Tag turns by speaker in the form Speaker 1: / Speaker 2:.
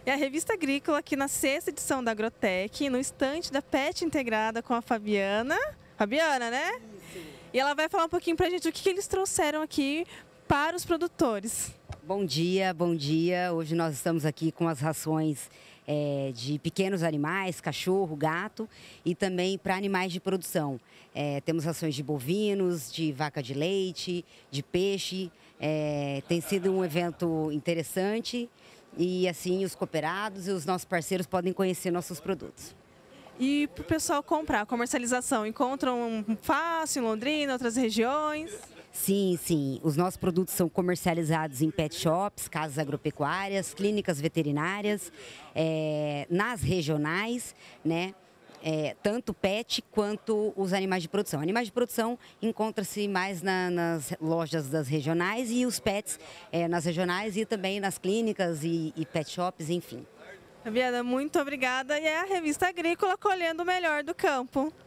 Speaker 1: E a Revista Agrícola aqui na 6ª edição da Agrotech, no estande da Pet Integrada com a Fabiana. Fabiana, né? Isso. E ela vai falar um pouquinho pra gente o que eles trouxeram aqui para os produtores.
Speaker 2: Bom dia, bom dia. Hoje nós estamos aqui com as rações de pequenos animais, cachorro, gato e também para animais de produção. Temos rações de bovinos, de vaca de leite, de peixe. Tem sido um evento interessante e assim os cooperados e os nossos parceiros podem conhecer nossos produtos.
Speaker 1: E para o pessoal comprar, a comercialização, encontram fácil em Londrina, outras regiões?
Speaker 2: Sim, sim. Os nossos produtos são comercializados em pet shops, casas agropecuárias, clínicas veterinárias, nas regionais, né? Tanto pet quanto os animais de produção. Animais de produção encontra-se mais nas lojas das regionais e os pets nas regionais e também nas clínicas e pet shops, enfim.
Speaker 1: Fabiana, muito obrigada. E é a Revista Agrícola colhendo o melhor do campo.